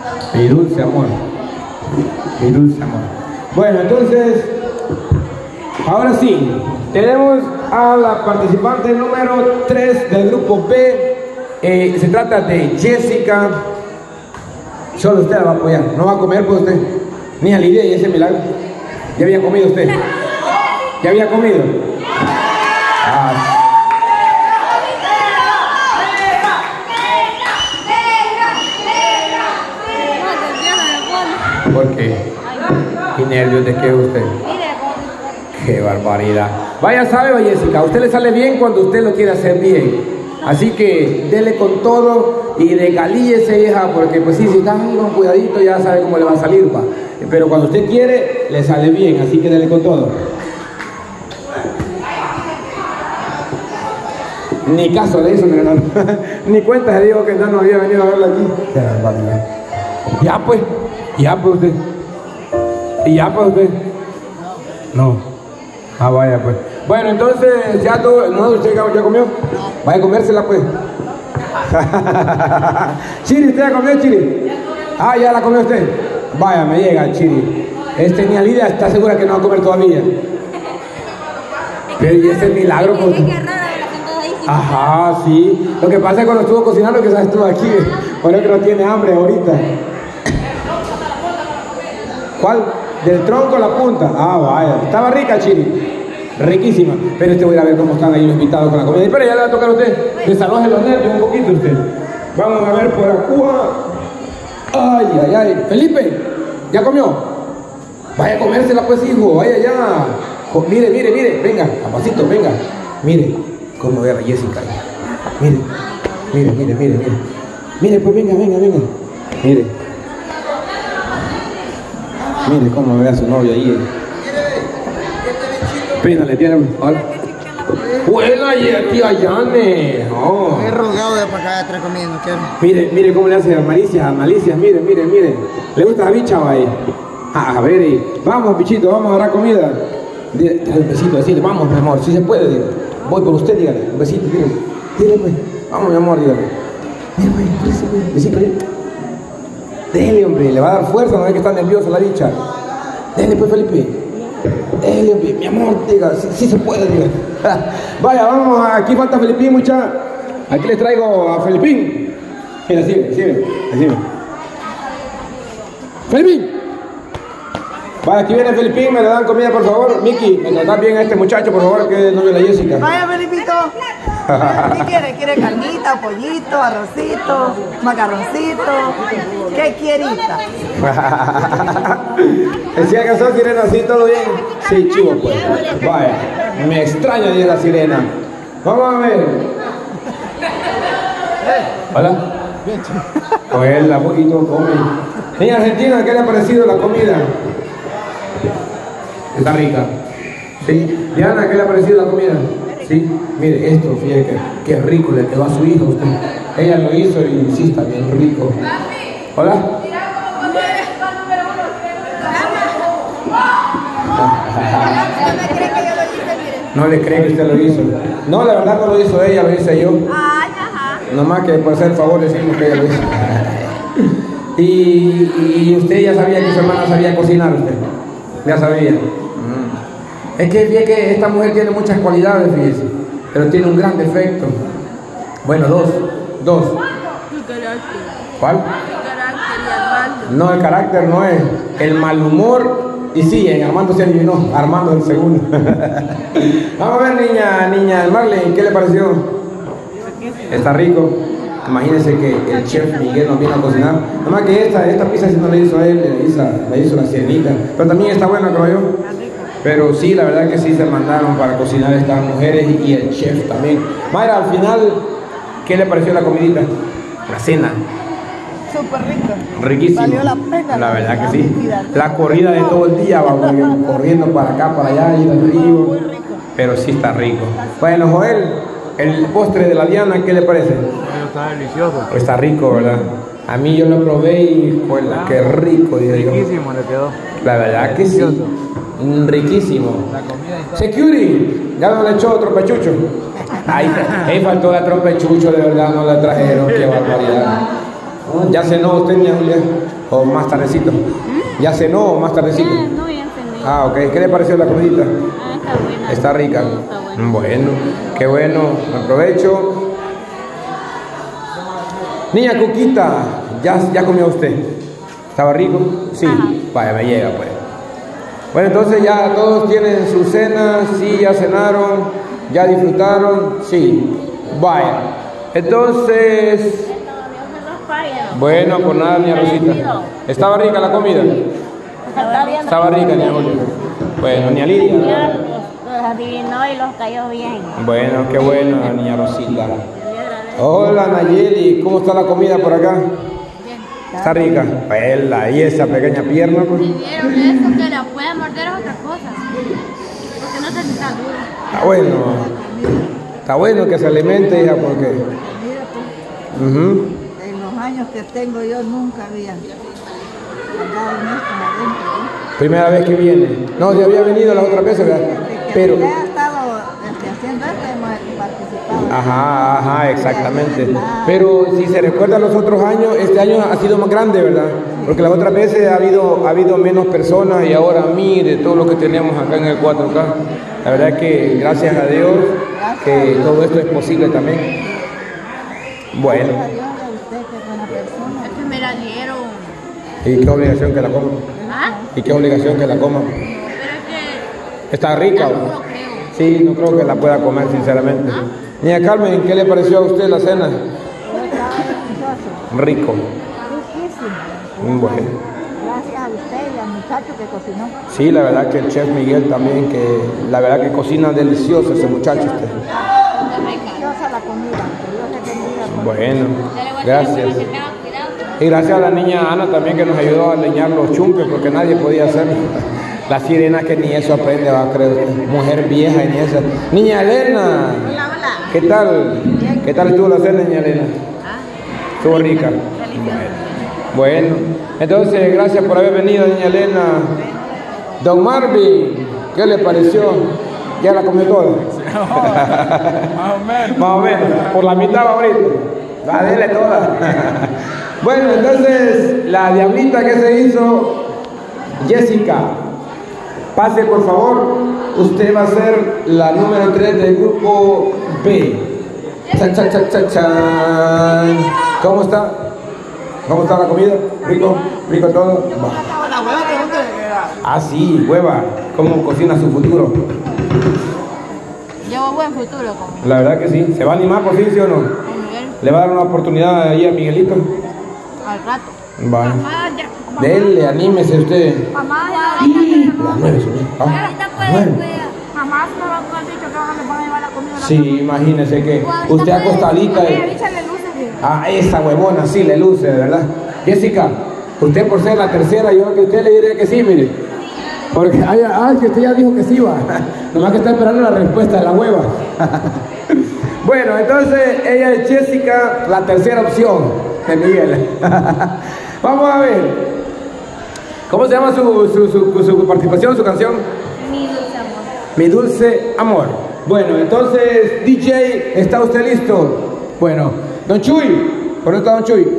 Mi dulce amor. Mi dulce amor. Bueno, entonces, ahora sí, tenemos a la participante número 3 del grupo B. Se trata de Jessica. Solo usted la va a apoyar. No va a comer por usted. Ni a Lidia y ese milagro. ¿Ya había comido usted? ¿Ya había comido? Ah. ¿Por qué? ¿Qué nervios de qué usted? ¡Qué barbaridad! Vaya, sabe, Jessica, a usted le sale bien cuando usted lo quiere hacer bien. Así que dele con todo y regalíese, hija, porque pues sí, si está con cuidadito ya sabe cómo le va a salir, va. Pero cuando usted quiere, le sale bien, así que dele con todo. Ni caso le hizo, mi hermano. Ni cuenta se dijo que no había venido a verlo aquí. ¡Qué barbaridad! Ya pues usted. ¿Y ya pues usted? No. Ah, vaya pues. Bueno, entonces ya todo. ¿No? ¿Usted ya comió? Vaya a comérsela pues. Chiri, ¿usted ya comió, Chiri? Ah, ya la comió usted. Vaya, me llega, Chiri. Ni a Lidia está segura que no va a comer todavía. Pero y ese milagro pues. Ajá, sí. Lo que pasa es que cuando estuvo cocinando que se estuvo aquí. Por eso que no tiene hambre ahorita. ¿Cuál? Del tronco a la punta. Ah, vaya. Estaba rica, Chiri. Riquísima. Pero voy a ir a ver cómo están ahí los invitados con la comida. Pero ya le va a tocar a usted. Desaloje los nervios un poquito usted. Vamos a ver por Acuja. Ay, ay, ay. Felipe, ¿ya comió? Vaya a comérsela pues, hijo. Vaya ya. Mire, mire, mire. Venga, papacito, venga. Mire cómo ve a la Jessica. Mire, mire, mire, mire, mire. Mire, pues venga, venga, venga. Mire. Mire cómo ve a su novia ahí. Pena le tiene. Hola. Buena, tía Yane. Oh. He rogado de para acá atrás comiendo, quiero. Mire, mire cómo le hace a Malicia, mire, mire, mire. ¿Le gusta la bicha, ahí? A ver, vamos, bichito, vamos a dar comida. Dile un besito, decirle, vamos, mi amor, si se puede, dígale. Voy por usted, dígale, un besito, dígale. Dígale, pues. Vamos, mi amor, dígale. Mira, pues, besito, dígale. Dele, hombre, le va a dar fuerza, no es que está nerviosa la bicha. Dele, pues, Felipe. Dele, hombre, mi amor, diga, si se puede, diga. Vaya, vamos, aquí falta Felipín, mucha. Aquí les traigo a Felipín. Mira, sigue. Felipín. Vaya, aquí viene Felipín, me le dan comida, por favor. Miki, me tratan bien a este muchacho, por favor, que es novio de la Jessica. Vaya, Felipito. ¿Qué quiere? ¿Quiere carnita, pollito, arrocito, macarroncito? ¿Qué quierita? ¿Sí alcanzó, Sirena? ¿Sí, todo bien? Sí, chivo, pues. Vaya, me extraña de la Sirena. Vamos a ver. Hola. Pues, a poquito come. Niña Argentina, ¿qué le ha parecido la comida? Está rica. Sí. Diana, ¿qué le ha parecido la comida? Sí. Mire, esto, fíjate que rico le quedó a su hija usted. Ella lo hizo y sí, está bien rico. Hola. No le cree que usted lo hizo. No, la verdad no lo hizo ella, lo hice yo. Nomás que por hacer favor decimos que ella lo hizo. Y usted ya sabía que su hermana sabía cocinar usted. Ya sabía. Es que fíjate que esta mujer tiene muchas cualidades, fíjese, pero tiene un gran defecto. Bueno, dos. El carácter. ¿Cuál? El carácter y Armando. No, el carácter no es. El mal humor. Y sí, en Armando se adivinó. Armando el segundo. Vamos a ver, niña Marlene, ¿qué le pareció? Está rico. Imagínense que el chef Miguel nos vino a cocinar. Nada más que esta pizza si no la hizo él, la hizo la sirenita. Pero también está buena, creo yo. Pero sí, la verdad que sí se mandaron para cocinar estas mujeres y el chef también. Mayra, al final, ¿qué le pareció la comidita? La cena. Súper rico. Riquísimo. Valió la pena. La verdad que sí. La corrida de todo el día, vamos, corriendo para acá, para allá, y el río. Muy rico. Pero sí está rico. Bueno, Joel, el postre de la Diana, ¿qué le parece? Está delicioso. Está rico, ¿verdad? A mí yo lo probé y, pues, qué rico, digo yo. Riquísimo le quedó. La verdad que sí. Riquísimo. La comida está... Security, ya no le echó otro pechucho. Ahí faltó la trompa de chucho, de verdad, no la trajeron, qué barbaridad. ¿Ya cenó usted, niña Julia? ¿O más tardecito? ¿Ya cenó o más tardecito? No, ya cené. Ah, ok. ¿Qué le pareció la comidita? Ah, está buena. Está rica. Está buena. Bueno, qué bueno. Buen provecho. Niña Cuquita, ¿ya comió usted? ¿Estaba rico? Sí. Ajá. Vaya, me llega pues. Bueno, entonces ya todos tienen su cena, sí, ya cenaron, ya disfrutaron, sí. Vaya. Entonces, bueno, pues nada, niña Rosita. ¿Estaba rica la comida? Estaba rica, niña Julia. Bueno, niña Lidia. Los adivinó y los cayó bien. Bueno, qué bueno, niña Rosita. Hola, Nayeli, ¿cómo está la comida por acá? Está rica. Vela, y esa pequeña pierna, pues. Si vieron eso, que la pueda morder es otra cosa. Porque no se está dura. Está bueno. Está bueno que se alimente, hija, porque... Mira tú, Ujú. en los años que tengo yo nunca había andado en esto adentro, ¿no? Primera vez que viene. No, ya había venido las otras veces, ¿verdad? Pero... Usted ha estado haciendo esto, hemos participado. Ajá, exactamente. Pero si se recuerda los otros años, este año ha sido más grande, ¿verdad? Porque las otras veces ha habido menos personas y ahora mire todo lo que tenemos acá en el 4K. La verdad que gracias a Dios que todo esto es posible también. Bueno, Gracias a Dios a usted que es buena persona. Es que me la dieron. ¿y qué obligación que la coma? ¿Ah? ¿Y qué obligación que la coma? Pero es que ¿Está rica? no ¿o? lo creo. Sí, no creo que la pueda comer, sinceramente. Niña Carmen, ¿qué le pareció a usted la cena? Yo estaba delicioso, Rico. riquísimo. Bueno. Gracias a usted y al muchacho que cocinó. Sí, la verdad que el chef Miguel también, que la verdad que cocina delicioso ese muchacho usted. Deliciosa la comida. Que Dios le bendiga. Bueno, gracias. Y gracias a la niña Ana también que nos ayudó a leñar los chumpes porque nadie podía hacerlo. La sirena que ni eso aprende, va a creer usted. Mujer vieja y ni eso. Niña Elena. Hola, hola. ¿Qué tal? ¿Qué tal estuvo la cena, niña Elena? Estuvo rica. Bueno, entonces gracias por haber venido, niña Elena. Don Marvin, ¿qué le pareció? ¿Ya la comió toda? Más o menos. Más o menos, por la mitad ahorita. Va, dele toda. Bueno, entonces, la diablita que se hizo, Jessica, pase por favor. Usted va a ser la número 3 del grupo B. Chan, chan, chan, chan, chan. ¿Cómo está? ¿Cómo está la comida? ¿Rico? ¿Rico todo? Va. La buena pregunta Ah, sí, hueva. ¿Cómo cocina su futuro? Llevo buen futuro con La verdad que sí. ¿Se va a animar por fin, sí o no? Miguel ¿Le va a dar una oportunidad ahí a Miguelito? al rato. Va. Mamá, ya. Dele, anímese usted. Mamá, Las 9 son. Ah, nueve. Mamá se me va a poner dicho que ahora le van a llevar la comida a la Sí, imagínese que usted acostadita. Échale luces bien. Ah, esa huevona sí le luce, de verdad. Jessica, usted por ser la tercera, yo que usted le diré que sí, mire. Porque, que usted ya dijo que sí va. Nomás que está esperando la respuesta de la hueva. Bueno, entonces ella es Jessica, la tercera opción de Miguel. Vamos a ver. ¿Cómo se llama su participación, su canción? Mi dulce amor. Mi dulce amor. Bueno, entonces, DJ, ¿está usted listo? Bueno, Don Chuy, ¿por dónde está Don Chuy?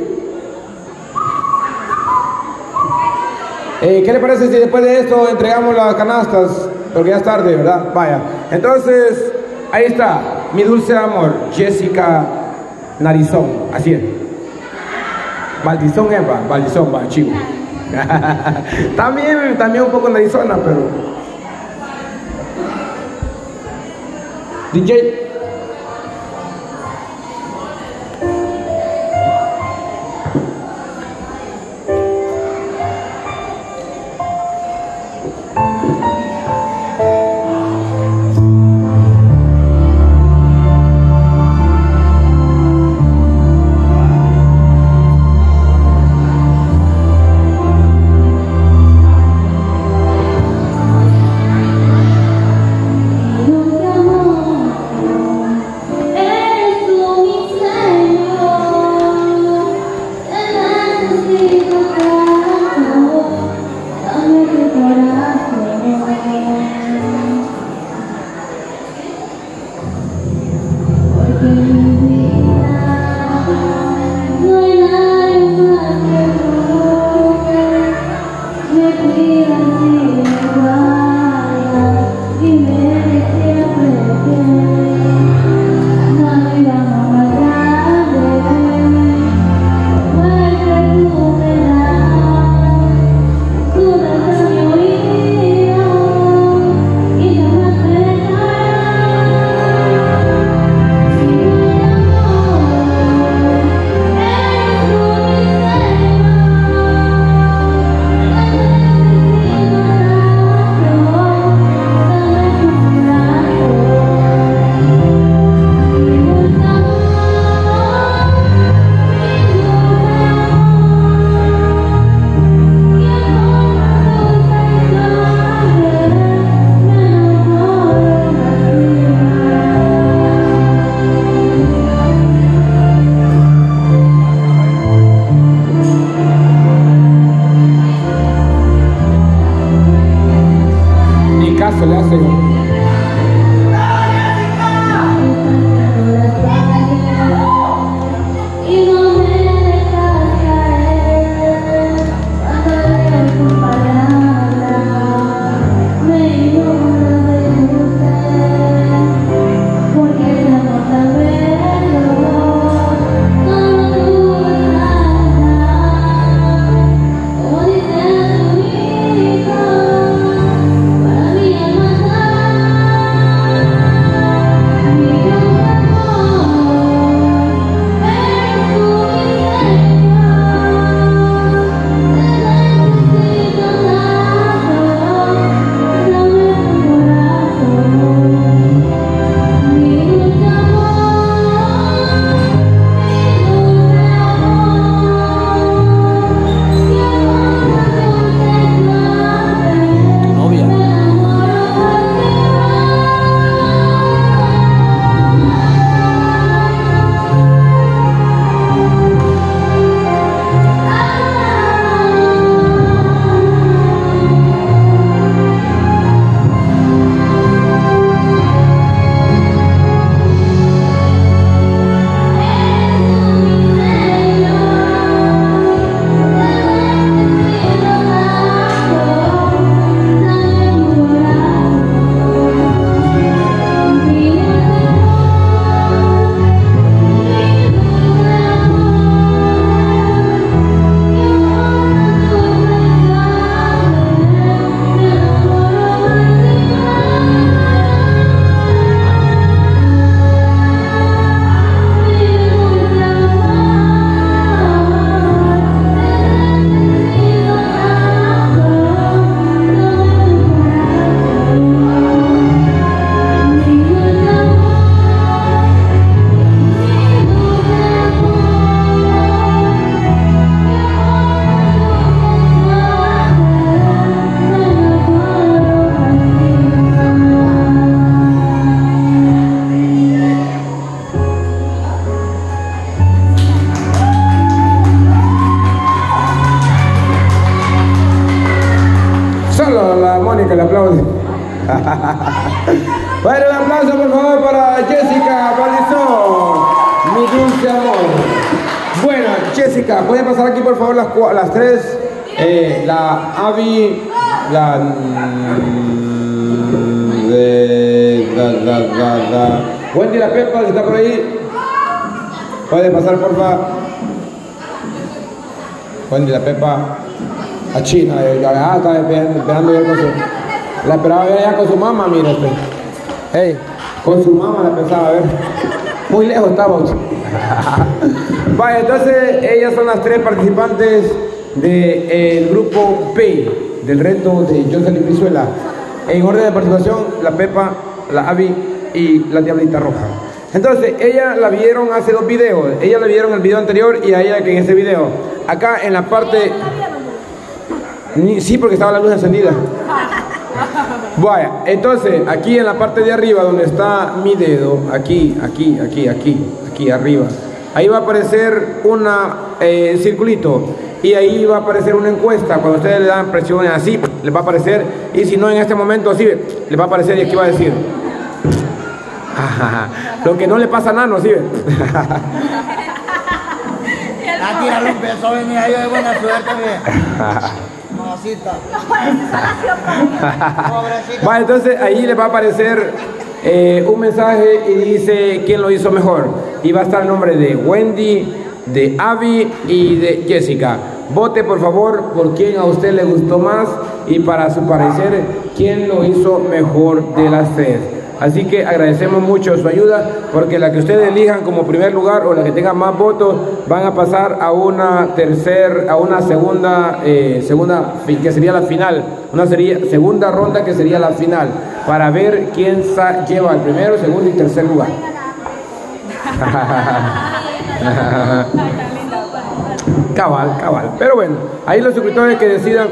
¿Qué le parece si después de esto entregamos las canastas? Porque ya es tarde, ¿verdad? Vaya. Entonces, ahí está, Mi dulce amor, Jessica Narizón. Así es. Valdizón, Valdizón, va, chivo. también un poco narizona, pero... DJ. Dulce amor, ¿pueden pasar aquí por favor las tres? La Abby, Wendy, la Pepa, si está por ahí. Puede pasar por favor. Wendy, la Pepa. A China, estaba esperando ya con su... La esperaba ver ya con su mamá, mira usted. Hey, con su mamá la pensaba ver. Muy lejos estaba. Vaya, entonces ellas son las tres participantes del grupo P del reto de Jocelyn Brizuela. En orden de participación, la Pepa, la Abby y la Diablita Roja. Entonces, ellas la vieron hace 2 videos. Ellas la vieron el video anterior y a ella que en ese video. Acá en la parte... Sí, porque estaba la luz encendida. Vaya, entonces, aquí en la parte de arriba donde está mi dedo, aquí arriba, ahí va a aparecer un circulito y ahí va a aparecer una encuesta. Cuando ustedes le dan presiones así, les va a aparecer, y si no en este momento así, les va a aparecer y aquí va a decir lo que no le pasa a Nano, ¿sí? Tíralo un beso, venir ahí de buena suerte, Va, entonces ahí les va a aparecer un mensaje y dice quién lo hizo mejor. Y va a estar el nombre de Wendy, de Abby y de Jessica. Vote por favor por quién a usted le gustó más y para su parecer quién lo hizo mejor de las tres. Así que agradecemos mucho su ayuda, porque la que ustedes elijan como primer lugar o la que tenga más votos van a pasar a una segunda que sería la final, segunda ronda que sería la final, para ver quién lleva el primero, segundo y tercer lugar. Cabal. Pero bueno, ahí los suscriptores que decidan.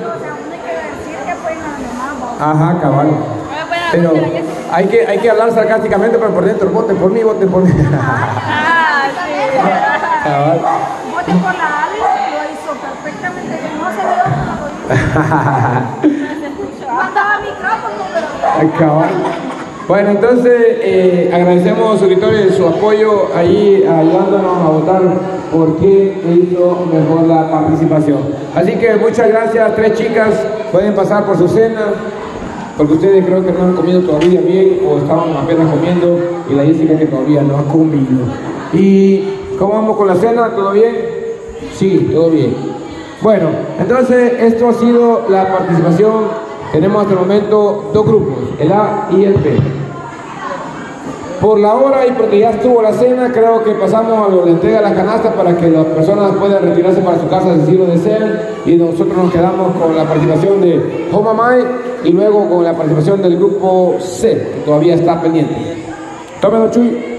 Ajá, cabal. Pero hay que hablar sarcásticamente, pero por dentro, voten por mí, voten por mí. Voten por la Ali, lo hizo perfectamente bien. No se vio como lo hizo. No andaba micrófono, pero... Cabal. Bueno, entonces agradecemos suscriptores su apoyo ahí, ayudándonos a votar por quién hizo mejor la participación. Así que muchas gracias, tres chicas, pueden pasar por su cena, porque ustedes creo que no han comido todavía bien o estaban apenas comiendo, y la Jessica que todavía no ha comido. ¿Y cómo vamos con la cena? ¿Todo bien? Sí, todo bien. Bueno, entonces esto ha sido la participación. Tenemos hasta el momento 2 grupos, el A y el B. Por la hora y porque ya estuvo la cena, creo que pasamos a lo de entrega de las canastas para que las personas puedan retirarse para su casa si lo desean, y nosotros nos quedamos con la participación de Homamai y luego con la participación del grupo C, que todavía está pendiente. Tómelo, Chuy.